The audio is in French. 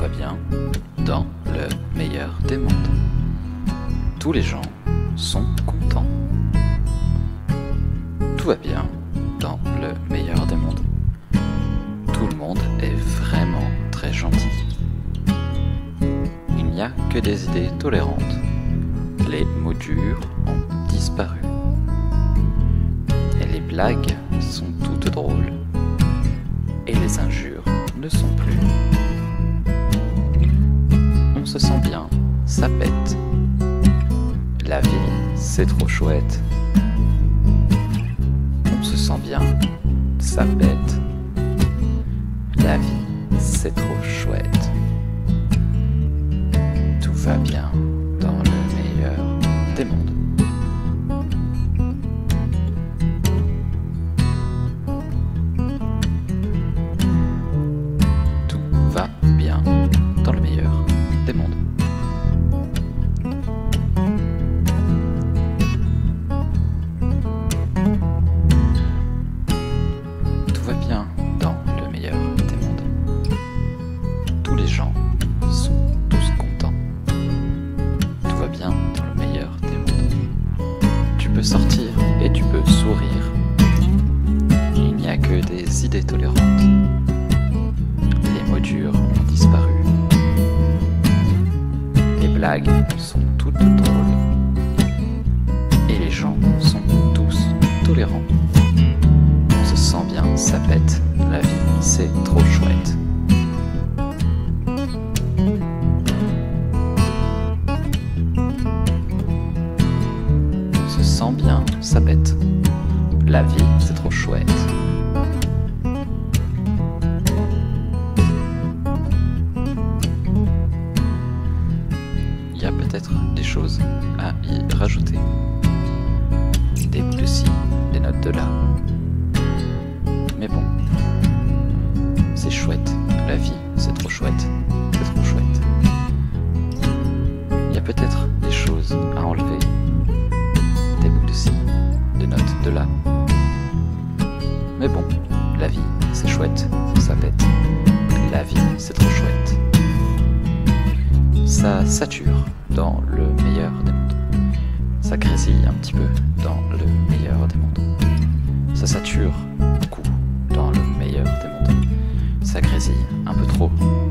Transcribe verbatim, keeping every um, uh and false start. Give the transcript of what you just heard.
va bien dans le meilleur des mondes. Tous les gens sont contents. Tout va bien dans le meilleur des mondes. Tout le monde est vraiment très gentil. Il n'y a que des idées tolérantes. Les mots durs ont disparu. Et les blagues sont toutes drôles. Et les injures ne sont plus. On se sent bien, ça pète. La vie, c'est trop chouette. On se sent bien, ça pète. La vie, c'est trop chouette. Tout va bien dans le meilleur des mondes. Tout va bien dans le meilleur des mondes. Tout va bien dans le meilleur des mondes. Tous les gens sont tous contents. Tout va bien dans le meilleur des mondes. Tu peux sortir et tu peux sourire. Il n'y a que des idées tolérantes. Les mots durs ont disparu. Les blagues sont toutes drôles. Et les gens sont tous tolérants. On se sent bien, ça pète. La vie, c'est trop chouette. On se sent bien, ça pète. La vie, c'est trop chouette. Il y a peut-être des choses à y rajouter. Des bouts de ci, des notes de là. Mais bon, c'est chouette. La vie, c'est trop chouette. C'est trop chouette. Il y a peut-être des choses à enlever. Des bouts de ci, des notes de là. Mais bon, la vie, c'est chouette. Ça pète. La vie, c'est trop chouette. Ça sature dans le meilleur des mondes. Ça grésille un petit peu dans le meilleur des mondes. Ça sature beaucoup dans le meilleur des mondes. Ça grésille un peu trop